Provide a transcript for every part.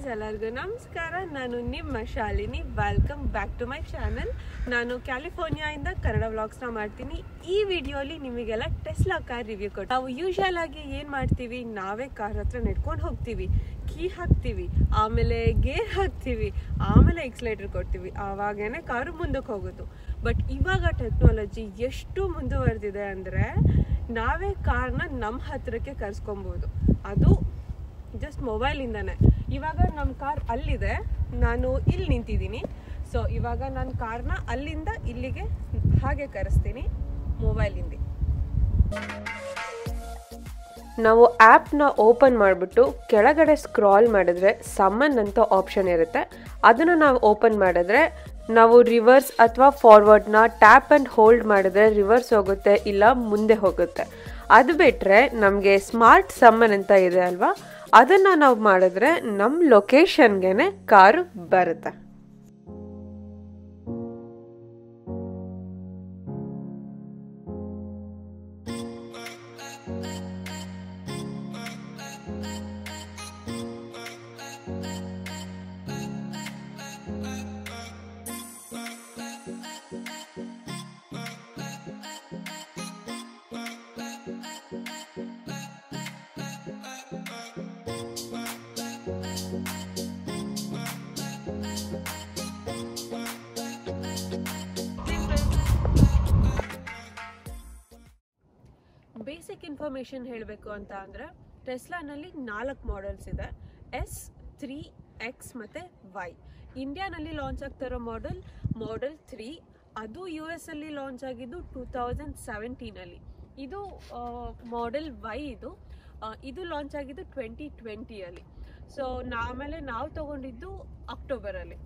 ಎಲ್ಲರಿಗೂ ನಮಸ್ಕಾರ. ನಾನು ನಿಮ್ಮ Shalini. Welcome back to my channel. ನಾನು ಕ್ಯಾಲಿಫೋರ್ನಿಯಾಯಿಂದ ಕನ್ನಡ ವ್ಲಾಗ್ಸ್ನ ಮಾಡ್ತೀನಿ. ಈ ವಿಡಿಯೋಲಿ ನಿಮಗೆಲ್ಲ ಟೆಸ್ಲಾ ಕಾರ್ ರಿವ್ಯೂ ಕೊಟ್ಟು, ನಾವು ಯೂಶುವಲ್ ಆಗಿ ಏನು ಮಾಡ್ತೀವಿ, ನಾವೇ ಕಾರ್ ಹತ್ರ ನೆಡ್ಕೊಂಡು ಹೋಗ್ತೀವಿ, ಕೀ ಹಾಕ್ತೀವಿ, ಆಮೇಲೆ ಗೇರ್ ಹಾಕ್ತೀವಿ, ಆಮೇಲೆ ಎಕ್ಸಲೇಟರ್ ಕೊಡ್ತೀವಿ, ಆವಾಗೇನೆ ಕಾರು ಮುಂದಕ್ಕೆ ಹೋಗೋದು. ಬಟ್ ಇವಾಗ ಟೆಕ್ನಾಲಜಿ ಎಷ್ಟು ಮುಂದುವರೆದಿದೆ ಅಂದರೆ ನಾವೇ ಕಾರ್ನ ನಮ್ಮ ಹತ್ರಕ್ಕೆ ಕರ್ಸ್ಕೊಬೋದು. ಅದು ಜಸ್ಟ್ ಮೊಬೈಲಿಂದನೇ. ಇವಾಗ ನಮ್ಮ ಕಾರ್ ಅಲ್ಲಿದೆ, ನಾನು ಇಲ್ಲಿ ನಿಂತಿದ್ದೀನಿ. ಸೊ ಇವಾಗ ನಾನು ಕಾರ್ನ ಅಲ್ಲಿಂದ ಇಲ್ಲಿಗೆ ಹಾಗೆ ಕರೆಸ್ತೀನಿ ಮೊಬೈಲಿಂದ. ನಾವು ಆ್ಯಪ್ನ ಓಪನ್ ಮಾಡಿಬಿಟ್ಟು ಕೆಳಗಡೆ ಸ್ಕ್ರಾಲ್ ಮಾಡಿದ್ರೆ ಸಮ್ಮನ್ ಅಂತ ಆಪ್ಷನ್ ಇರುತ್ತೆ. ಅದನ್ನು ನಾವು ಓಪನ್ ಮಾಡಿದ್ರೆ ನಾವು ರಿವರ್ಸ್ ಅಥವಾ ಫಾರ್ವರ್ಡ್ನ ಟ್ಯಾಪ್ ಆ್ಯಂಡ್ ಹೋಲ್ಡ್ ಮಾಡಿದ್ರೆ ರಿವರ್ಸ್ ಹೋಗುತ್ತೆ, ಇಲ್ಲ ಮುಂದೆ ಹೋಗುತ್ತೆ. ಅದು ಬಿಟ್ಟರೆ ನಮಗೆ ಸ್ಮಾರ್ಟ್ ಸಮ್ಮನ್ ಅಂತ ಇದೆ ಅಲ್ವಾ, ಅದನ್ನು ನಾವು ಮಾಡಿದ್ರೆ ನಮ್ಮ ಲೊಕೇಶನ್ಗೆ ಕಾರು ಬರುತ್ತೆ. ಬೇಸಿಕ್ ಇನ್ಫಾರ್ಮೇಷನ್ ಹೇಳಬೇಕು ಅಂತ ಅಂದರೆ ಟೆಸ್ಲಾನಲ್ಲಿ 4 ಮಾಡೆಲ್ಸ್ ಇದೆ, S3, X ಮತ್ತು Y. ಇಂಡಿಯಾನಲ್ಲಿ ಲಾಂಚ್ ಆಗ್ತಿರೋ ಮಾಡೆಲ್ 3. ಅದು US ಅಲ್ಲಿ ಲಾಂಚ್ ಆಗಿದ್ದು 2017. ಇದು ಮಾಡೆಲ್ Y. ಇದು ಲಾಂಚ್ ಆಗಿದ್ದು 2020. ಸೊ ಆಮೇಲೆ ನಾವು ತಗೊಂಡಿದ್ದು ಅಕ್ಟೋಬರಲ್ಲಿ,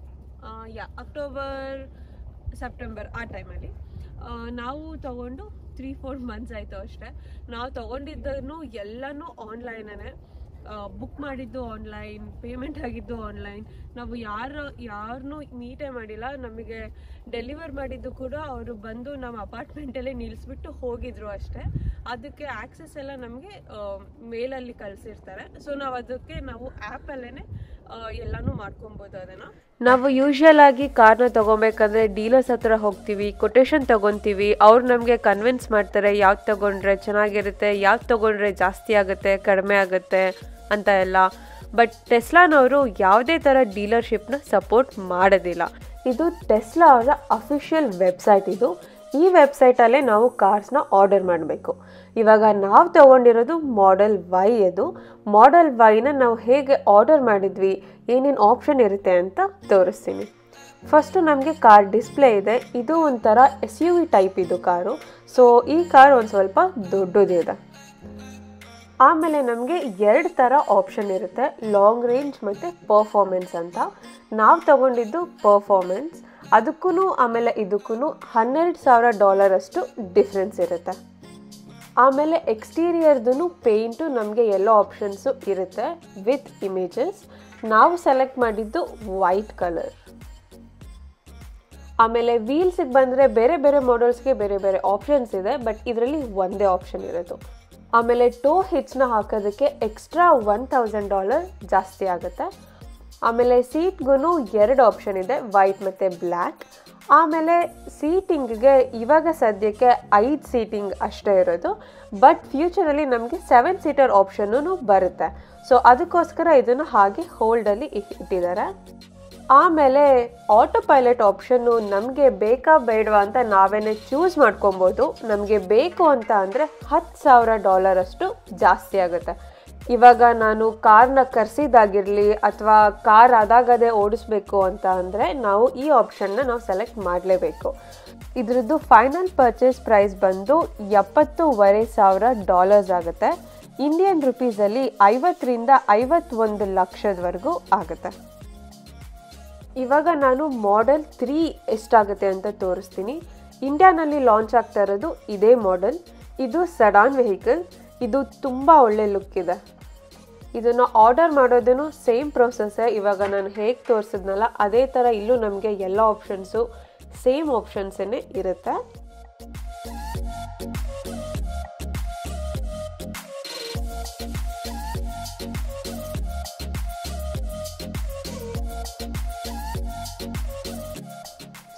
ಸೆಪ್ಟೆಂಬರ್ ಆ ಟೈಮಲ್ಲಿ. ನಾವು ತಗೊಂಡು 3-4 ಮಂತ್ಸ್ ಆಯಿತು ಅಷ್ಟೇ. ನಾವು ತೊಗೊಂಡಿದ್ದನ್ನು ಎಲ್ಲನೂ ಆನ್ಲೈನೇ, ಬುಕ್ ಮಾಡಿದ್ದು ಆನ್ಲೈನ್, ಪೇಮೆಂಟ್ ಆಗಿದ್ದು ಆನ್ಲೈನ್. ನಾವು ಯಾರನ್ನೂ ಮೀಟೇ ಮಾಡಿಲ್ಲ. ನಮಗೆ ಡೆಲಿವರ್ ಮಾಡಿದ್ದು ಕೂಡ ಅವರು ಬಂದು ನಮ್ಮ ಅಪಾರ್ಟ್ಮೆಂಟಲ್ಲೇ ನಿಲ್ಲಿಸ್ಬಿಟ್ಟು ಹೋಗಿದ್ರು ಅಷ್ಟೇ. ಅದಕ್ಕೆ ಆಕ್ಸೆಸ್ ಎಲ್ಲ ನಮಗೆ ಮೇಲಲ್ಲಿ ಕಳಿಸಿರ್ತಾರೆ. ಸೊ ನಾವು ಆ್ಯಪಲ್ಲೇ ಎಲ್ಲನೂ ಮಾಡ್ಕೊಬೋದು. ಅದನ್ನು ನಾವು ಯೂಶುವಲ್ ಆಗಿ ಕಾರ್ನ ತೊಗೊಬೇಕಂದ್ರೆ ಡೀಲರ್ಸ್ ಹತ್ರ ಹೋಗ್ತೀವಿ, ಕೊಟೇಶನ್ ತೊಗೊತೀವಿ. ಅವ್ರು ನಮಗೆ ಕನ್ವಿನ್ಸ್ ಮಾಡ್ತಾರೆ ಯಾವ್ದು ತೊಗೊಂಡ್ರೆ ಚೆನ್ನಾಗಿರುತ್ತೆ, ಯಾವ್ದು ತೊಗೊಂಡ್ರೆ ಜಾಸ್ತಿ ಆಗುತ್ತೆ, ಕಡಿಮೆ ಆಗುತ್ತೆ ಅಂತ ಎಲ್ಲ. ಬಟ್ ಟೆಸ್ಲಾನವರು ಯಾವುದೇ ಥರ ಡೀಲರ್ಶಿಪ್ನ ಸಪೋರ್ಟ್ ಮಾಡೋದಿಲ್ಲ. ಇದು ಟೆಸ್ಲಾ ಅವರ ಅಫಿಷಿಯಲ್ ವೆಬ್ಸೈಟ್. ಈ ವೆಬ್ಸೈಟಲ್ಲೇ ನಾವು ಕಾರ್ಸ್ನ ಆರ್ಡರ್ ಮಾಡಬೇಕು. ಇವಾಗ ನಾವು ತೊಗೊಂಡಿರೋದು ಮಾಡೆಲ್ Y. ಅದು ಮಾಡೆಲ್ Yನ ನಾವು ಹೇಗೆ ಆರ್ಡರ್ ಮಾಡಿದ್ವಿ, ಏನೇನು ಆಪ್ಷನ್ ಇರುತ್ತೆ ಅಂತ ತೋರಿಸ್ತೀನಿ. ಫಸ್ಟು ನಮಗೆ ಕಾರ್ ಡಿಸ್ಪ್ಲೇ ಇದೆ. ಇದು ಒಂಥರ SUV ಟೈಪ್ ಇದು ಕಾರು. ಸೊ ಈ ಕಾರ್ ಒಂದು ಸ್ವಲ್ಪ ದೊಡ್ಡದಿದೆ. ಆಮೇಲೆ ನಮಗೆ 2 ಥರ ಆಪ್ಷನ್ ಇರುತ್ತೆ, ಲಾಂಗ್ ರೇಂಜ್ ಮತ್ತು ಪರ್ಫಾರ್ಮೆನ್ಸ್ ಅಂತ. ನಾವು ತೊಗೊಂಡಿದ್ದು ಪರ್ಫಾರ್ಮೆನ್ಸ್. ಅದಕ್ಕೂ ಆಮೇಲೆ ಇದಕ್ಕೂ $12,000 ಅಷ್ಟು ಡಿಫ್ರೆನ್ಸ್ ಇರುತ್ತೆ. ಆಮೇಲೆ ಎಕ್ಸ್ಟೀರಿಯರ್ದು ಪೇಂಟು ನಮಗೆ ಎಲ್ಲ ಆಪ್ಷನ್ಸು ಇರುತ್ತೆ ವಿತ್ ಇಮೇಜಸ್. ನಾವು ಸೆಲೆಕ್ಟ್ ಮಾಡಿದ್ದು ವೈಟ್ ಕಲರ್. ಆಮೇಲೆ ವೀಲ್ಸಿಗೆ ಬಂದರೆ ಬೇರೆ ಬೇರೆ ಮಾಡೆಲ್ಸ್ಗೆ ಬೇರೆ ಬೇರೆ ಆಪ್ಷನ್ಸ್ ಇದೆ, ಬಟ್ ಇದರಲ್ಲಿ ಒಂದೇ ಆಪ್ಷನ್ ಇರೋದು. ಆಮೇಲೆ ಟೋ ಹಿಟ್ಸ್ನ ಹಾಕೋದಕ್ಕೆ ಎಕ್ಸ್ಟ್ರಾ $1,000 ಜಾಸ್ತಿ ಆಗುತ್ತೆ. ಆಮೇಲೆ ಸೀಟ್ಗೂ 2 ಆಪ್ಷನ್ ಇದೆ, ವೈಟ್ ಮತ್ತು ಬ್ಲ್ಯಾಕ್. ಆಮೇಲೆ ಸೀಟಿಂಗ್ಗೆ ಇವಾಗ ಸದ್ಯಕ್ಕೆ 5 ಸೀಟಿಂಗ್ ಅಷ್ಟೇ ಇರೋದು, ಬಟ್ ಫ್ಯೂಚರಲ್ಲಿ ನಮಗೆ 7 ಸೀಟರ್ ಆಪ್ಷನ್ನೂ ಬರುತ್ತೆ. ಸೊ ಅದಕ್ಕೋಸ್ಕರ ಇದನ್ನು ಹಾಗೆ ಹೋಲ್ಡಲ್ಲಿ ಇಟ್ಟಿದ್ದಾರೆ. ಆಮೇಲೆ ಆಟೋ ಪೈಲಟ್ ಆಪ್ಷನ್ನು ನಮಗೆ ಬೇಕಾ ಬೇಡವಾ ಅಂತ ನಾವೇನೇ ಚೂಸ್ ಮಾಡ್ಕೊಬೋದು. ನಮಗೆ ಬೇಕು ಅಂತ ಅಂದರೆ $10,000 ಅಷ್ಟು ಜಾಸ್ತಿ ಆಗುತ್ತೆ. ಇವಾಗ ನಾನು ಕಾರ್ನ ಕರೆಸಿದಾಗಿರಲಿ ಅಥವಾ ಕಾರ್ ಆದಾಗದೇ ಓಡಿಸ್ಬೇಕು ಅಂತ ಅಂದರೆ ನಾವು ಈ ಆಪ್ಷನ್ನ ನಾವು ಸೆಲೆಕ್ಟ್ ಮಾಡಲೇಬೇಕು. ಇದ್ರದ್ದು ಫೈನಲ್ ಪರ್ಚೇಸ್ ಪ್ರೈಸ್ ಬಂದು $70,500 ಆಗುತ್ತೆ. ಇಂಡಿಯನ್ ರುಪೀಸಲ್ಲಿ 50ರಿಂದ 51 ಲಕ್ಷದವರೆಗೂ ಆಗುತ್ತೆ. ಇವಾಗ ನಾನು ಮಾಡೆಲ್ 3 ಎಷ್ಟಾಗುತ್ತೆ ಅಂತ ತೋರಿಸ್ತೀನಿ. ಇಂಡಿಯಾನಲ್ಲಿ ಲಾಂಚ್ ಆಗ್ತಾ ಇರೋದು ಇದೇ ಮಾಡೆಲ್. ಇದು ಸಡಾನ್ ವೆಹಿಕಲ್. ಇದು ತುಂಬ ಒಳ್ಳೆ ಲುಕ್ ಇದೆ. ಇದನ್ನು ಆರ್ಡರ್ ಮಾಡೋದನ್ನು ಸೇಮ್ ಪ್ರೊಸೆಸ್ಸೇ. ಇವಾಗ ನಾನು ಹೇಗೆ ತೋರಿಸಿದ್ನಲ್ಲ ಅದೇ ಥರ ಇಲ್ಲೂ ನಮಗೆ ಎಲ್ಲ ಆಪ್ಷನ್ಸು ಸೇಮ್ ಆಪ್ಷನ್ಸೇ ಇರುತ್ತೆ.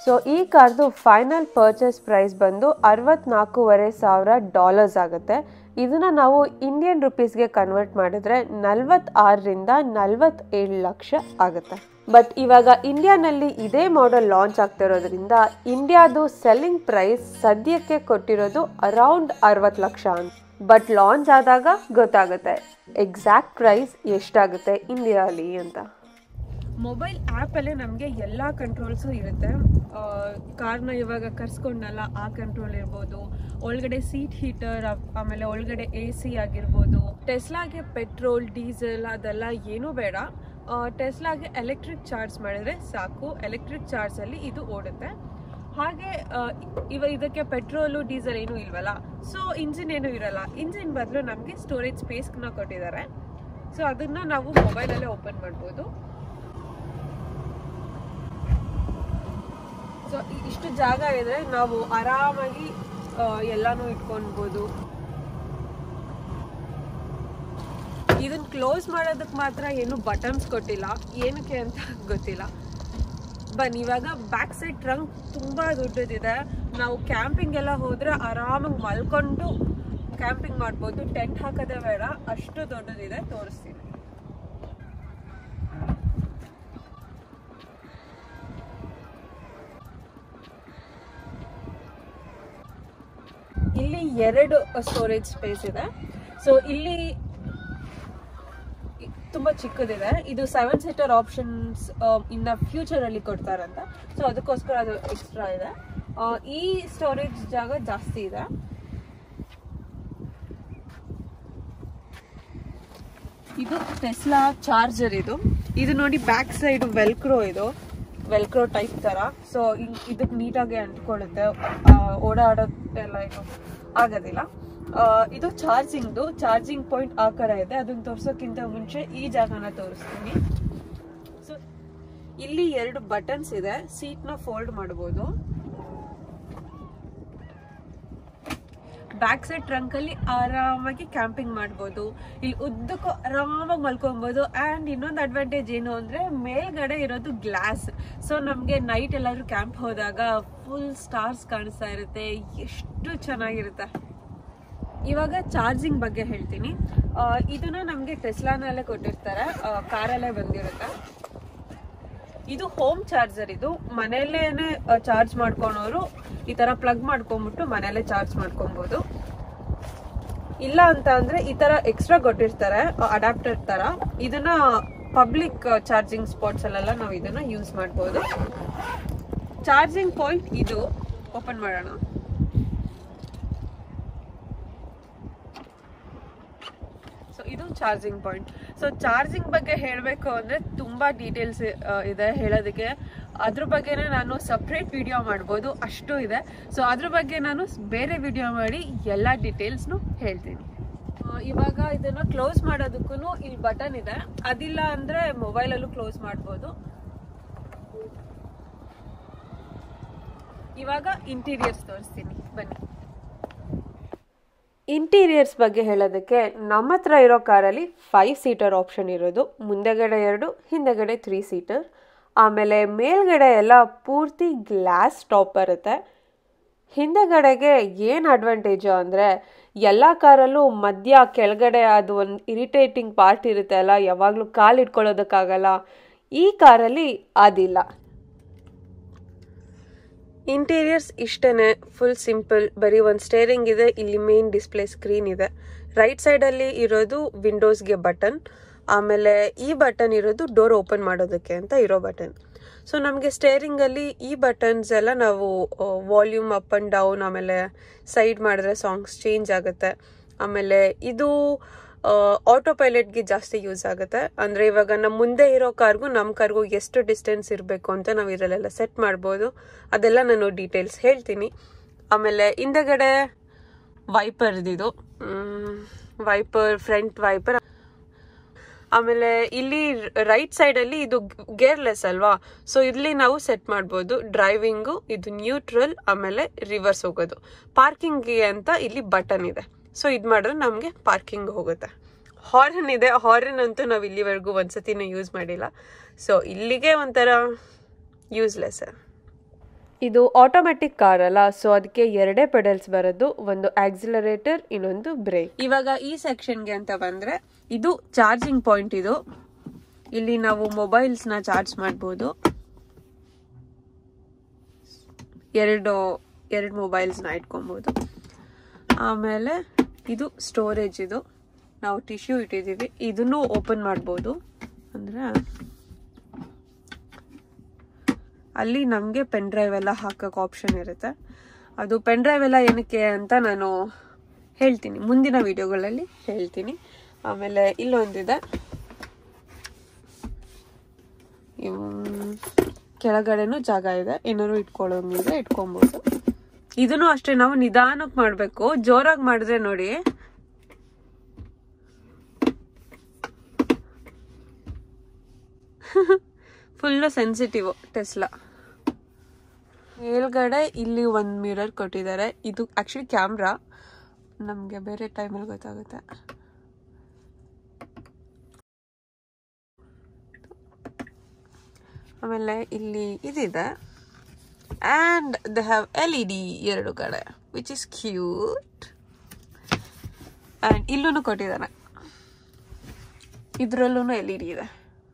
ಸೊ ಈ ಕಾರ್ದು ಫೈನಲ್ ಪರ್ಚೇಸ್ ಪ್ರೈಸ್ ಬಂದು $64,500 ಆಗುತ್ತೆ. ಇದನ್ನು ನಾವು ಇಂಡಿಯನ್ ರುಪೀಸ್ಗೆ ಕನ್ವರ್ಟ್ ಮಾಡಿದ್ರೆ 46ರಿಂದ 47 ಲಕ್ಷ ಆಗುತ್ತೆ. ಬಟ್ ಇವಾಗ ಇಂಡಿಯಾನಲ್ಲಿ ಇದೇ ಮಾಡೆಲ್ ಲಾಂಚ್ ಆಗ್ತಿರೋದ್ರಿಂದ ಇಂಡಿಯಾದು ಸೆಲ್ಲಿಂಗ್ ಪ್ರೈಸ್ ಸದ್ಯಕ್ಕೆ ಕೊಟ್ಟಿರೋದು ಅರೌಂಡ್ 60 ಲಕ್ಷ ಅಂತ. ಬಟ್ ಲಾಂಚ್ ಆದಾಗ ಗೊತ್ತಾಗುತ್ತೆ ಎಕ್ಸಾಕ್ಟ್ ಪ್ರೈಸ್ ಎಷ್ಟಾಗುತ್ತೆ ಇಂಡಿಯಾಲಿ ಅಂತ. ಮೊಬೈಲ್ ಆ್ಯಪಲ್ಲೇ ನಮಗೆ ಎಲ್ಲ ಕಂಟ್ರೋಲ್ಸು ಇರುತ್ತೆ. ಕಾರ್ನ ಇವಾಗ ಕರ್ಸ್ಕೊಂಡಲ್ಲ ಆ ಕಂಟ್ರೋಲ್ ಇರ್ಬೋದು, ಒಳಗಡೆ ಸೀಟ್ ಹೀಟರ್, ಆಮೇಲೆ ಒಳಗಡೆ AC ಆಗಿರ್ಬೋದು. ಟೆಸ್ಲಾಗೆ ಪೆಟ್ರೋಲ್ ಡೀಸೆಲ್ ಅದೆಲ್ಲ ಏನೂ ಬೇಡ. ಟೆಸ್ಲಾಗೆ ಎಲೆಕ್ಟ್ರಿಕ್ ಚಾರ್ಜ್ ಮಾಡಿದ್ರೆ ಸಾಕು, ಎಲೆಕ್ಟ್ರಿಕ್ ಚಾರ್ಜಲ್ಲಿ ಇದು ಓಡುತ್ತೆ. ಹಾಗೆ ಇದಕ್ಕೆ ಪೆಟ್ರೋಲು ಡೀಸೆಲ್ ಏನೂ ಇಲ್ವಲ್ಲ, ಸೊ ಇಂಜಿನ್ ಏನೂ ಇರಲ್ಲ. ಇಂಜಿನ್ ಬದಲು ನಮಗೆ ಸ್ಟೋರೇಜ್ ಸ್ಪೇಸ್ನ ಕೊಟ್ಟಿದ್ದಾರೆ. ಸೊ ಅದನ್ನು ನಾವು ಮೊಬೈಲಲ್ಲೇ ಓಪನ್ ಮಾಡ್ಬೋದು. ಸೊ ಇಷ್ಟು ಜಾಗ ಇದೆ, ನಾವು ಆರಾಮಾಗಿ ಎಲ್ಲಾನು ಇಟ್ಕೊಳ್ಬೋದು. ಇದನ್ನ ಕ್ಲೋಸ್ ಮಾಡೋದಕ್ಕೆ ಮಾತ್ರ ಏನು ಬಟನ್ಸ್ ಕೊಟ್ಟಿಲ್ಲ, ಏನಕ್ಕೆ ಅಂತ ಗೊತ್ತಿಲ್ಲ. ಬನ್ನಿ ಇವಾಗ ಬ್ಯಾಕ್ ಸೈಡ್ ಟ್ರಂಕ್ ತುಂಬ ದೊಡ್ಡದಿದೆ. ನಾವು ಕ್ಯಾಂಪಿಂಗ್ ಎಲ್ಲ ಹೋದರೆ ಆರಾಮಾಗಿ ಮಲ್ಕೊಂಡು ಕ್ಯಾಂಪಿಂಗ್ ಮಾಡ್ಬೋದು, ಟೆಂಟ್ ಹಾಕೋದೇ ಬೇಡ, ಅಷ್ಟು ದೊಡ್ಡದಿದೆ. ತೋರಿಸ್ತೀನಿ. ಇಲ್ಲಿ 2 ಸ್ಟೋರೇಜ್ ಸ್ಪೇಸ್ ಇದೆ. ಸೊ ಇಲ್ಲಿ ತುಂಬ ಚಿಕ್ಕದಿದೆ. ಇದು 7 ಸೀಟರ್ ಆಪ್ಷನ್ಸ್ ಇನ್ನು ಫ್ಯೂಚರಲ್ಲಿ ಕೊಡ್ತಾರಂತ, ಸೊ ಅದಕ್ಕೋಸ್ಕರ ಅದು ಎಕ್ಸ್ಟ್ರಾ ಇದೆ. ಈ ಸ್ಟೋರೇಜ್ ಜಾಗ ಜಾಸ್ತಿ ಇದೆ. ಇದು ಟೆಸ್ಲಾ ಚಾರ್ಜರ್. ಇದು ನೋಡಿ ಬ್ಯಾಕ್ ಸೈಡ್ ವೆಲ್ಕ್ರೋ ಟೈಪ್ ತರ. ಸೊ ಇದಕ್ಕೆ ನೀಟಾಗಿ ಅಂಟ್ಕೊಳ್ಳುತ್ತೆ, ಓಡಾಡೋದೆಲ್ಲ ಇದು ಆಗೋದಿಲ್ಲ. ಇದು ಚಾರ್ಜಿಂಗ್ ಪಾಯಿಂಟ್ ಆ ಕಡೆ ಇದೆ. ಅದನ್ನ ತೋರ್ಸೋಕ್ಕಿಂತ ಮುಂಚೆ ಈ ಜಾಗನ ತೋರಿಸ್ತೀನಿ. ಸೊ ಇಲ್ಲಿ 2 ಬಟನ್ಸ್ ಇದೆ, ಸೀಟ್ನ ಫೋಲ್ಡ್ ಮಾಡ್ಬೋದು. ಬ್ಯಾಕ್ ಸೈಡ್ ಟ್ರಂಕ್ ಅಲ್ಲಿ ಆರಾಮಾಗಿ ಕ್ಯಾಂಪಿಂಗ್ ಮಾಡ್ಬೋದು. ಇಲ್ಲಿ ಉದ್ದಕ್ಕೂ ಆರಾಮಾಗಿ ಮಲ್ಕೊಬಹುದು. ಆ್ಯಂಡ್ ಇನ್ನೊಂದು ಅಡ್ವಾಂಟೇಜ್ ಏನು ಅಂದರೆ ಮೇಲ್ಗಡೆ ಇರೋದು ಗ್ಲಾಸ್. ಸೊ ನಮಗೆ ನೈಟ್ ಎಲ್ಲಾದ್ರೂ ಕ್ಯಾಂಪ್ ಹೋದಾಗ ಫುಲ್ ಸ್ಟಾರ್ಸ್ ಕಾಣಿಸ್ತಾ ಇರುತ್ತೆ, ಎಷ್ಟು ಚೆನ್ನಾಗಿರುತ್ತೆ. ಇವಾಗ ಚಾರ್ಜಿಂಗ್ ಬಗ್ಗೆ ಹೇಳ್ತೀನಿ. ಇದನ್ನ ನಮಗೆ ಟೆಸ್ಲಾನಲ್ಲೇ ಕೊಟ್ಟಿರ್ತಾರೆ, ಕಾರಲ್ಲೇ ಬಂದಿರುತ್ತೆ. ಇದು ಹೋಮ್ ಚಾರ್ಜರ್. ಇದು ಮನೆಯಲ್ಲೇನೆ ಚಾರ್ಜ್ ಮಾಡ್ಕೊಳೋರು ಈ ತರ ಪ್ಲಗ್ ಮಾಡ್ಕೊಂಡ್ಬಿಟ್ಟು ಮನೆಯಲ್ಲೇ ಚಾರ್ಜ್ ಮಾಡ್ಕೊಬಹುದು. ಇಲ್ಲ ಅಂತ ಅಂದ್ರೆ ಈ ತರ ಎಕ್ಸ್ಟ್ರಾ ಕೊಟ್ಟಿರ್ತಾರೆ ಅಡಾಪ್ಟರ್ ತರ. ಇದನ್ನ ಪಬ್ಲಿಕ್ ಚಾರ್ಜಿಂಗ್ ಸ್ಪಾಟ್ಸ್ ಅಲ್ಲೆಲ್ಲ ನಾವು ಇದನ್ನ ಯೂಸ್ ಮಾಡ್ಬೋದು. ಚಾರ್ಜಿಂಗ್ ಪಾಯಿಂಟ್ ಇದು ಓಪನ್ ಮಾಡೋಣ. ಇದು ಚಾರ್ಜಿಂಗ್ ಪಾಯಿಂಟ್. ಸೊ ಚಾರ್ಜಿಂಗ್ ಬಗ್ಗೆ ಹೇಳಬೇಕು ಅಂದರೆ ತುಂಬ ಡೀಟೇಲ್ಸ್ ಇದೆ ಹೇಳೋದಕ್ಕೆ. ಅದ್ರ ಬಗ್ಗೆನೇ ನಾನು ಸಪ್ರೇಟ್ ವಿಡಿಯೋ ಮಾಡ್ಬೋದು, ಅಷ್ಟು ಇದೆ. ಸೊ ಅದ್ರ ಬಗ್ಗೆ ನಾನು ಬೇರೆ ವಿಡಿಯೋ ಮಾಡಿ ಎಲ್ಲ ಡೀಟೇಲ್ಸ್ನು ಹೇಳ್ತೀನಿ. ಇವಾಗ ಇದನ್ನು ಕ್ಲೋಸ್ ಮಾಡೋದಕ್ಕೂ ಇಲ್ಲಿ ಬಟನ್ ಇದೆ, ಅದಿಲ್ಲ ಅಂದರೆ ಮೊಬೈಲಲ್ಲೂ ಕ್ಲೋಸ್ ಮಾಡ್ಬೋದು. ಇವಾಗ ಇಂಟೀರಿಯರ್ಸ್ ತೋರಿಸ್ತೀನಿ, ಬನ್ನಿ. ಇಂಟೀರಿಯರ್ಸ್ ಬಗ್ಗೆ ಹೇಳೋದಕ್ಕೆ ನಮ್ಮ ಹತ್ರ ಇರೋ ಕಾರಲ್ಲಿ 5 ಸೀಟರ್ ಆಪ್ಷನ್ ಇರೋದು. ಮುಂದೆಗಡೆ 2, ಹಿಂದೆಗಡೆ 3 ಸೀಟರ್. ಆಮೇಲೆ ಮೇಲ್ಗಡೆ ಎಲ್ಲ ಪೂರ್ತಿ ಗ್ಲಾಸ್ ಟಾಪ್ ಬರುತ್ತೆ. ಹಿಂದೆಗಡೆಗೆ ಏನು ಅಡ್ವಾಂಟೇಜು ಅಂದರೆ ಎಲ್ಲ ಕಾರಲ್ಲೂ ಮಧ್ಯ ಕೆಳಗಡೆ ಅದು ಒಂದು ಇರಿಟೇಟಿಂಗ್ ಪಾರ್ಟ್ ಇರುತ್ತೆ ಅಲ್ಲ, ಯಾವಾಗಲೂ ಕಾಲು ಇಟ್ಕೊಳ್ಳೋದಕ್ಕಾಗಲ್ಲ. ಈ ಕಾರಲ್ಲಿ ಅದಿಲ್ಲ. ಇಂಟೀರಿಯರ್ಸ್ ಇಷ್ಟೇ, ಫುಲ್ ಸಿಂಪಲ್. ಬರೀ ಒಂದು ಸ್ಟೇರಿಂಗ್ ಇದೆ, ಇಲ್ಲಿ ಮೇನ್ ಡಿಸ್ಪ್ಲೇ ಸ್ಕ್ರೀನ್ ಇದೆ. ರೈಟ್ ಸೈಡಲ್ಲಿ ಇರೋದು ವಿಂಡೋಸ್ಗೆ ಬಟನ್, ಆಮೇಲೆ ಈ ಬಟನ್ ಇರೋದು ಡೋರ್ ಓಪನ್ ಮಾಡೋದಕ್ಕೆ ಅಂತ ಇರೋ ಬಟನ್. ಸೊ ನಮಗೆ ಸ್ಟೇರಿಂಗಲ್ಲಿ ಈ ಬಟನ್ಸ್ ಎಲ್ಲ ನಾವು ವಾಲ್ಯೂಮ್ ಅಪ್ ಆ್ಯಂಡ್ ಡೌನ್, ಆಮೇಲೆ ಸೈಡ್ ಮಾಡಿದ್ರೆ ಸಾಂಗ್ಸ್ ಚೇಂಜ್ ಆಗುತ್ತೆ. ಆಮೇಲೆ ಇದು ಆಟೋ ಪೈಲಟ್ಗೆ ಜಾಸ್ತಿ ಯೂಸ್ ಆಗುತ್ತೆ. ಅಂದರೆ ಇವಾಗ ನಮ್ಮ ಮುಂದೆ ಇರೋ ಕಾರ್ಗೂ ನಮ್ಮ ಕಾರ್ಗೂ ಎಷ್ಟು ಡಿಸ್ಟೆನ್ಸ್ ಇರಬೇಕು ಅಂತ ನಾವು ಇದರಲ್ಲೆಲ್ಲ ಸೆಟ್ ಮಾಡ್ಬೋದು. ಅದೆಲ್ಲ ನಾನು ಡೀಟೇಲ್ಸ್ ಹೇಳ್ತೀನಿ. ಆಮೇಲೆ ಹಿಂದೆಗಡೆ ವೈಪರ್ ಇದಿದು, ವೈಪರ್, ಫ್ರಂಟ್ ವೈಪರ್. ಆಮೇಲೆ ಇಲ್ಲಿ ರೈಟ್ ಸೈಡಲ್ಲಿ ಇದು ಗೇರ್ಲೆಸ್ ಅಲ್ವಾ, ಸೊ ಇಲ್ಲಿ ನಾವು ಸೆಟ್ ಮಾಡ್ಬೋದು ಡ್ರೈವಿಂಗು, ಇದು ನ್ಯೂಟ್ರಲ್, ಆಮೇಲೆ ರಿವರ್ಸ್ ಹೋಗೋದು. ಪಾರ್ಕಿಂಗ್ಗೆ ಅಂತ ಇಲ್ಲಿ ಬಟನ್ ಇದೆ. ಸೊ ಇದು ಮಾಡಿದ್ರೆ ನಮಗೆ ಪಾರ್ಕಿಂಗ್ ಹೋಗುತ್ತೆ. ಹಾರ್ನ್ ಇದೆ, ಹಾರ್ನ್ ಅಂತೂ ನಾವು ಇಲ್ಲಿವರೆಗೂ ಒಂದ್ಸತಿನೂ ಯೂಸ್ ಮಾಡಿಲ್ಲ. ಸೊ ಇಲ್ಲಿಗೆ ಒಂಥರ ಯೂಸ್ಲೆಸ್. ಇದು ಆಟೋಮ್ಯಾಟಿಕ್ ಕಾರ್ ಅಲ್ಲ, ಸೊ ಅದಕ್ಕೆ 2 ಪೆಡಲ್ಸ್ ಬರೋದು, ಒಂದು ಆಕ್ಸಿಲರೇಟರ್, ಇನ್ನೊಂದು ಬ್ರೇಕ್. ಇವಾಗ ಈ ಸೆಕ್ಷನ್ಗೆ ಅಂತ ಬಂದ್ರೆ ಇದು ಚಾರ್ಜಿಂಗ್ ಪಾಯಿಂಟ್. ಇದು ಇಲ್ಲಿ ನಾವು ಮೊಬೈಲ್ಸ್ನ ಚಾರ್ಜ್ ಮಾಡ್ಬೋದು. ಎರಡು ಮೊಬೈಲ್ಸ್ನ ಇಟ್ಕೊಬೋದು. ಆಮೇಲೆ ಇದು ಸ್ಟೋರೇಜ್. ಇದು ನಾವು ಟಿಶ್ಯೂ ಇಟ್ಟಿದ್ದೀವಿ, ಇದನ್ನು ಓಪನ್ ಮಾಡ್ಬೋದು. ಅಂದರೆ ಅಲ್ಲಿ ನಮಗೆ ಪೆನ್ ಡ್ರೈವ್ ಎಲ್ಲ ಹಾಕೋಕೆ ಆಪ್ಷನ್ ಇರುತ್ತೆ. ಅದು ಪೆನ್ ಡ್ರೈವ್ ಎಲ್ಲ ಏನಕ್ಕೆ ಅಂತ ನಾನು ಹೇಳ್ತೀನಿ, ಮುಂದಿನ ವಿಡಿಯೋಗಳಲ್ಲಿ ಹೇಳ್ತೀನಿ. ಆಮೇಲೆ ಇಲ್ಲೊಂದಿದೆ, ಕೆಳಗಡೆನೂ ಜಾಗ ಇದೆ, ಏನಾದ್ರು ಇಟ್ಕೊಳ್ಳೋಂಗಿದ್ರೆ ಇಟ್ಕೊಬೋದು. ಇದನ್ನು ಅಷ್ಟೇ ನಾವು ನಿಧಾನಕ್ಕೆ ಮಾಡಬೇಕು, ಜೋರಾಗಿ ಮಾಡಿದ್ರೆ ನೋಡಿ ಫುಲ್ಲು ಸೆನ್ಸಿಟಿವ್ ಟೆಸ್ಲಾ. ಮೇಲ್ಗಡೆ ಇಲ್ಲಿ ಒಂದು ಮಿರರ್ ಕೊಟ್ಟಿದ್ದಾರೆ. ಇದು ಆಕ್ಚುಲಿ ಕ್ಯಾಮ್ರಾ, ನಮಗೆ ಬೇರೆ ಟೈಮಲ್ಲಿ ಗೊತ್ತಾಗುತ್ತೆ. ಆಮೇಲೆ ಇಲ್ಲಿ ಇದಿದೆ, ಆ್ಯಂಡ್ ದೇ ಹ್ಯಾವ್ LED 2 ಕಡೆ, ವಿಚ್ ಇಸ್ ಕ್ಯೂಟ್. ಆ್ಯಂಡ್ ಇಲ್ಲೂ ಕೊಟ್ಟಿದ್ದಾನೆ, ಇದರಲ್ಲೂ LED ಇದೆ.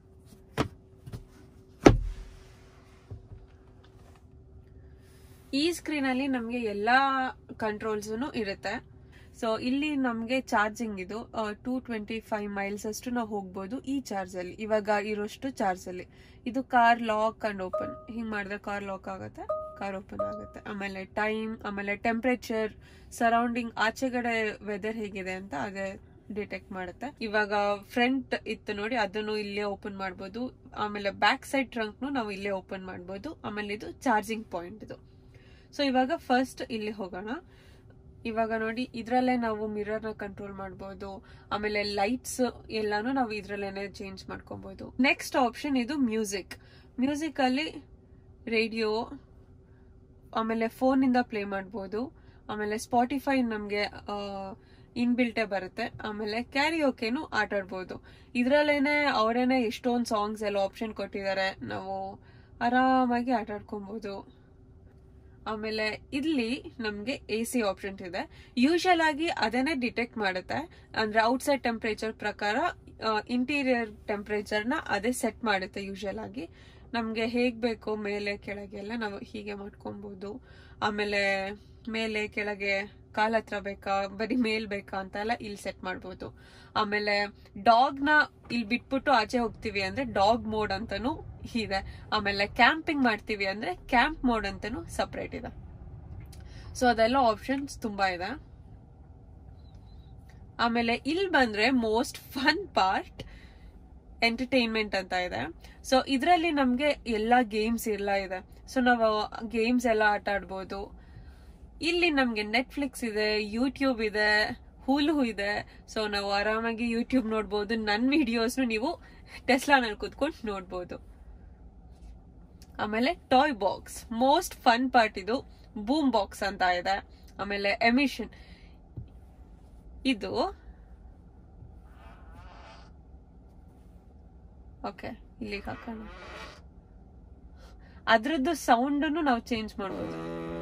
ಈ ಸ್ಕ್ರೀನಲ್ಲಿ ನಮಗೆ ಎಲ್ಲ ಕಂಟ್ರೋಲ್ಸೂ ಇರುತ್ತೆ. ಸೊ ಇಲ್ಲಿ ನಮಗೆ ಚಾರ್ಜಿಂಗ್ ಇದು 225 ಮೈಲ್ಸ್ ಅಷ್ಟು ನಾವು ಹೋಗ್ಬೋದು ಈ ಚಾರ್ಜಲ್ಲಿ, ಇವಾಗ ಇರೋಷ್ಟು ಚಾರ್ಜಲ್ಲಿ. ಇದು ಕಾರ್ ಲಾಕ್ ಅಂಡ್ ಓಪನ್, ಹಿಂಗೆ ಮಾಡಿದ್ರೆ ಕಾರ್ ಲಾಕ್ ಆಗುತ್ತೆ, ಕಾರ್ ಓಪನ್ ಆಗುತ್ತೆ. ಆಮೇಲೆ ಟೈಮ್, ಆಮೇಲೆ ಟೆಂಪ್ರೇಚರ್, ಸರೌಂಡಿಂಗ್, ಆಚೆಗಡೆ ವೆದರ್ ಹೇಗಿದೆ ಅಂತ ಅದೇ ಡಿಟೆಕ್ಟ್ ಮಾಡುತ್ತೆ. ಇವಾಗ ಫ್ರಂಟ್ ಇತ್ತು ನೋಡಿ, ಅದನ್ನು ಇಲ್ಲೇ ಓಪನ್ ಮಾಡ್ಬೋದು. ಆಮೇಲೆ ಬ್ಯಾಕ್ ಸೈಡ್ ಟ್ರಂಕ್ನು ನಾವು ಇಲ್ಲೇ ಓಪನ್ ಮಾಡ್ಬೋದು. ಆಮೇಲೆ ಇದು ಚಾರ್ಜಿಂಗ್ ಪಾಯಿಂಟ್ ಇದು. ಸೊ ಇವಾಗ ಫಸ್ಟ್ ಇಲ್ಲಿ ಹೋಗೋಣ. ಇವಾಗ ನೋಡಿ, ಇದ್ರಲ್ಲೇ ನಾವು ಮಿರರ್ನ ಕಂಟ್ರೋಲ್ ಮಾಡ್ಬೋದು. ಆಮೇಲೆ ಲೈಟ್ಸ್ ಎಲ್ಲಾನು ನಾವು ಇದ್ರಲ್ಲೇನೆ ಚೇಂಜ್ ಮಾಡ್ಕೊಬಹುದು. ನೆಕ್ಸ್ಟ್ ಆಪ್ಷನ್ ಇದು ಮ್ಯೂಸಿಕ್. ಮ್ಯೂಸಿಕ್ ಅಲ್ಲಿ ರೇಡಿಯೋ, ಆಮೇಲೆ ಫೋನ್ ಇಂದ ಪ್ಲೇ ಮಾಡ್ಬೋದು. ಆಮೇಲೆ ಸ್ಪಾಟಿಫೈ ನಮ್ಗೆ ಇನ್ಬಿಲ್ಟೇ ಬರುತ್ತೆ. ಆಮೇಲೆ ಕ್ಯಾರಿಯೋಕೆನು ಆಟ ಆಡ್ಬೋದು. ಇದ್ರಲ್ಲೇನೆ ಅವರೇನೆ ಎಷ್ಟೊಂದು ಸಾಂಗ್ಸ್ ಎಲ್ಲ ಆಪ್ಷನ್ ಕೊಟ್ಟಿದ್ದಾರೆ, ನಾವು ಆರಾಮಾಗಿ ಆಟ ಆಡ್ಕೊಬಹುದು. ಆಮೇಲೆ ಇಲ್ಲಿ ನಮ್ಗೆ AC ಆಪ್ಷನ್ ಇದೆ. ಯೂಶಲ್ ಆಗಿ ಅದನ್ನೇ ಡಿಟೆಕ್ಟ್ ಮಾಡುತ್ತೆ, ಅಂದ್ರೆ ಔಟ್ಸೈಡ್ ಟೆಂಪರೇಚರ್ ಪ್ರಕಾರ ಇಂಟೀರಿಯರ್ ಟೆಂಪರೇಚರ್ನ ಅದೇ ಸೆಟ್ ಮಾಡುತ್ತೆ. ಯೂಶಲ್ ಆಗಿ ನಮ್ಗೆ ಹೇಗ್ ಬೇಕೋ ಮೇಲೆ ಕೆಳಗೆ ಎಲ್ಲ ನಾವು ಹೀಗೆ ಮಾಡ್ಕೊಬಹುದು. ಆಮೇಲೆ ಮೇಲೆ ಕೆಳಗೆ ಕಾಲ್ ಹತ್ರ ಬೇಕಾ, ಬರೀ ಮೇಲ್ ಬೇಕಾ ಅಂತ ಎಲ್ಲ ಇಲ್ಲಿ ಸೆಟ್ ಮಾಡ್ಬೋದು. ಆಮೇಲೆ ಡಾಗ್ ನ ಇಲ್ಲಿ ಬಿಟ್ಬಿಟ್ಟು ಆಚೆ ಹೋಗ್ತೀವಿ ಅಂದ್ರೆ ಡಾಗ್ ಮೋಡ್ ಅಂತಾನು ಇದೆ. ಆಮೇಲೆ ಕ್ಯಾಂಪಿಂಗ್ ಮಾಡ್ತೀವಿ ಅಂದ್ರೆ ಕ್ಯಾಂಪ್ ಮೋಡ್ ಅಂತಾನು ಸಪರೇಟ್ ಇದೆ. ಸೊ ಅದೆಲ್ಲ ಆಪ್ಷನ್ಸ್ ತುಂಬಾ ಇದೆ. ಆಮೇಲೆ ಇಲ್ಲಿ ಬಂದ್ರೆ ಮೋಸ್ಟ್ ಫನ್ ಪಾರ್ಟ್ ಎಂಟರ್ಟೈನ್ಮೆಂಟ್ ಅಂತ ಇದೆ. ಸೊ ಇದರಲ್ಲಿ ನಮ್ಗೆ ಎಲ್ಲಾ ಗೇಮ್ಸ್ ಎಲ್ಲ ಇದೆ. ಸೊ ನಾವು ಗೇಮ್ಸ್ ಎಲ್ಲ ಆಟ ಆಡ್ಬೋದು. ಇಲ್ಲಿ ನಮ್ಗೆ ನೆಟ್ಫ್ಲಿಕ್ಸ್ ಇದೆ, ಯೂಟ್ಯೂಬ್ ಇದೆ, ಹುಲು ಇದೆ. ಸೊ ನಾವು ಆರಾಮಾಗಿ ಯೂಟ್ಯೂಬ್ ನೋಡ್ಬೋದು. ನನ್ನ ವಿಡಿಯೋಸ್ನು ನೀವು ಟೆಸ್ಲಾನಲ್ಲಿ ಕೂತ್ಕೊಂಡು ನೋಡ್ಬೋದು. ಆಮೇಲೆ toy box, most fun part ಇದು. ಬೂಮ್ ಬಾಕ್ಸ್ ಅಂತ ಇದೆ. ಆಮೇಲೆ ಎಮಿಷನ್, ಇದು ಓಕೆ ಇಲ್ಲಿ ಹಾಕೋಣ. ಅದ್ರದ್ದು ಸೌಂಡ್ ನಾವು ಚೇಂಜ್ ಮಾಡ್ಬೋದು.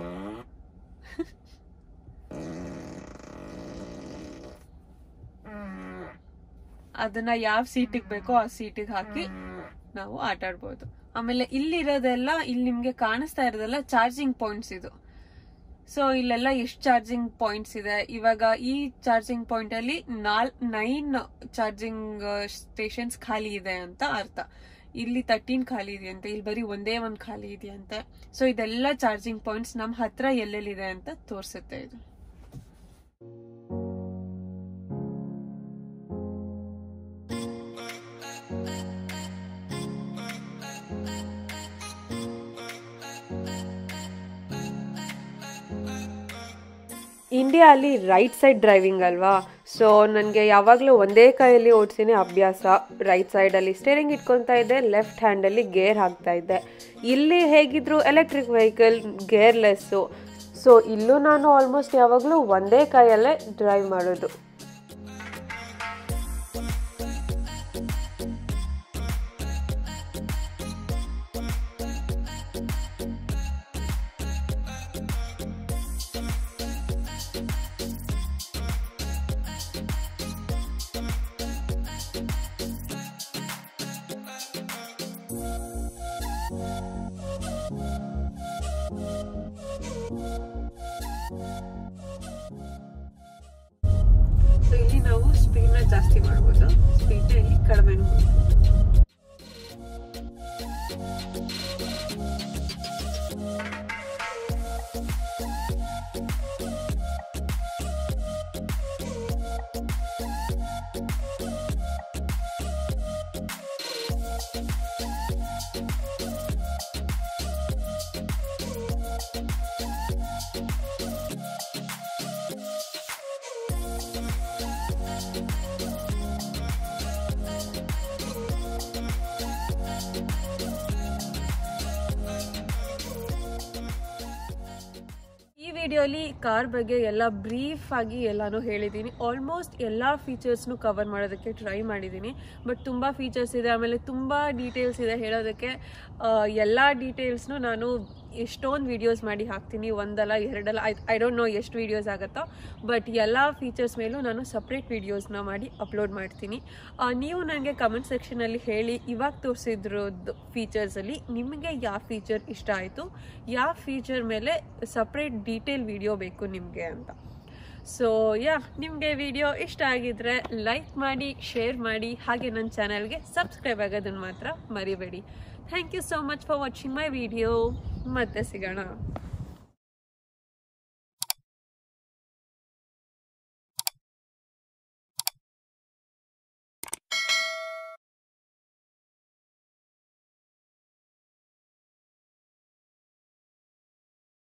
ಅದನ್ನ ಯಾವ ಸೀಟಿಗೆ ಬೇಕೋ ಆ ಸೀಟಿಗೆ ಹಾಕಿ ನಾವು ಆಟ ಆಡ್ಬೋದು. ಆಮೇಲೆ ಇಲ್ಲಿರೋದೆಲ್ಲ, ಇಲ್ಲಿ ನಿಮ್ಗೆ ಕಾಣಿಸ್ತಾ ಇರೋದೆಲ್ಲ ಚಾರ್ಜಿಂಗ್ ಪಾಯಿಂಟ್ಸ್ ಇದು. ಸೊ ಇಲ್ಲೆಲ್ಲ ಎಷ್ಟು ಚಾರ್ಜಿಂಗ್ ಪಾಯಿಂಟ್ಸ್ ಇದೆ. ಇವಾಗ ಈ ಚಾರ್ಜಿಂಗ್ ಪಾಯಿಂಟ್ ಅಲ್ಲಿ 9 ಚಾರ್ಜಿಂಗ್ ಸ್ಟೇಷನ್ಸ್ ಖಾಲಿ ಇದೆ ಅಂತ ಅರ್ಥ. ಇಲ್ಲಿ 13 ಖಾಲಿ ಇದೆಯಂತೆ, ಇಲ್ಲಿ ಬರೀ ಒಂದೇ ಒಂದು ಖಾಲಿ ಇದೆಯಂತೆ. ಸೊ ಇದೆಲ್ಲ ಚಾರ್ಜಿಂಗ್ ಪಾಯಿಂಟ್ಸ್ ನಮ್ಮ ಹತ್ರ ಎಲ್ಲೆಲ್ಲಿದೆ ಅಂತ ತೋರಿಸುತ್ತೆ ಇದು. ಇಂಡಿಯಾ ಅಲ್ಲಿ ರೈಟ್ ಸೈಡ್ ಡ್ರೈವಿಂಗ್ ಅಲ್ವಾ, ಸೊ ನನಗೆ ಯಾವಾಗಲೂ ಒಂದೇ ಕೈಯಲ್ಲಿ ಓಡಿಸಿನೇ ಅಭ್ಯಾಸ. ರೈಟ್ ಸೈಡಲ್ಲಿ ಸ್ಟೇರಿಂಗ್ ಇಟ್ಕೊತಾ ಇದ್ದೆ, ಲೆಫ್ಟ್ ಹ್ಯಾಂಡಲ್ಲಿ ಗೇರ್ ಹಾಕ್ತಾ ಇದ್ದೆ. ಇಲ್ಲಿ ಹೇಗಿದ್ರು ಎಲೆಕ್ಟ್ರಿಕ್ ವೆಹಿಕಲ್, ಗೇರ್ಲೆಸ್ಸು. ಸೊ ಇಲ್ಲೂ ನಾನು ಆಲ್ಮೋಸ್ಟ್ ಯಾವಾಗಲೂ ಒಂದೇ ಕೈಯಲ್ಲೇ ಡ್ರೈವ್ ಮಾಡೋದು. ಸ್ಪೀಡ್ನ ಜಾಸ್ತಿ ಮಾಡ್ಬೋದು, ಸ್ಪೀಡ್ನ ಇಲ್ಲಿ ಕಡಿಮೆ ಮಾಡ್ಬೋದು. ವಿಡಿಯೋಲಿ ಕಾರ್ ಬಗ್ಗೆ ಎಲ್ಲ ಬ್ರೀಫ್ ಆಗಿ ಎಲ್ಲಾನು ಹೇಳಿದ್ದೀನಿ. ಆಲ್ಮೋಸ್ಟ್ ಎಲ್ಲ ಫೀಚರ್ಸ್ನು ಕವರ್ ಮಾಡೋದಕ್ಕೆ ಟ್ರೈ ಮಾಡಿದ್ದೀನಿ. ಬಟ್ ತುಂಬ ಫೀಚರ್ಸ್ ಇದೆ, ಆಮೇಲೆ ತುಂಬ ಡೀಟೇಲ್ಸ್ ಇದೆ ಹೇಳೋದಕ್ಕೆ. ಎಲ್ಲ ಡೀಟೇಲ್ಸ್ನು ನಾನು ಎಷ್ಟೊಂದು ವೀಡಿಯೋಸ್ ಮಾಡಿ ಹಾಕ್ತೀನಿ, ಒಂದಲ್ಲ ಎರಡಲ್ಲ, ಐ ಡೋಂಟ್ ನೋ ಎಷ್ಟು ವೀಡಿಯೋಸ್ ಆಗುತ್ತೋ. ಬಟ್ ಎಲ್ಲ ಫೀಚರ್ಸ್ ಮೇಲೂ ನಾನು ಸಪ್ರೇಟ್ ವೀಡಿಯೋಸ್ನ ಮಾಡಿ ಅಪ್ಲೋಡ್ ಮಾಡ್ತೀನಿ. ನೀವು ನನಗೆ ಕಮೆಂಟ್ ಸೆಕ್ಷನಲ್ಲಿ ಹೇಳಿ, ಇವಾಗ ತೋರಿಸಿದ್ರದ್ದು ಫೀಚರ್ಸಲ್ಲಿ ನಿಮಗೆ ಯಾವ ಫೀಚರ್ ಇಷ್ಟ ಆಯಿತು, ಯಾವ ಫೀಚರ್ ಮೇಲೆ ಸಪ್ರೇಟ್ ಡೀಟೇಲ್ ವಿಡಿಯೋ ಬೇಕು ನಿಮಗೆ ಅಂತ. ಸೊ ನಿಮಗೆ ವಿಡಿಯೋ ಇಷ್ಟ ಆಗಿದ್ರೆ ಲೈಕ್ ಮಾಡಿ, ಶೇರ್ ಮಾಡಿ, ಹಾಗೆ ನನ್ನ ಚಾನಲ್ಗೆ ಸಬ್ಸ್ಕ್ರೈಬ್ ಆಗೋದನ್ನು ಮಾತ್ರ ಮರಿಬೇಡಿ. Thank you so much for watching my video. ಮತ್ತೆ ಸಿಗೋಣ.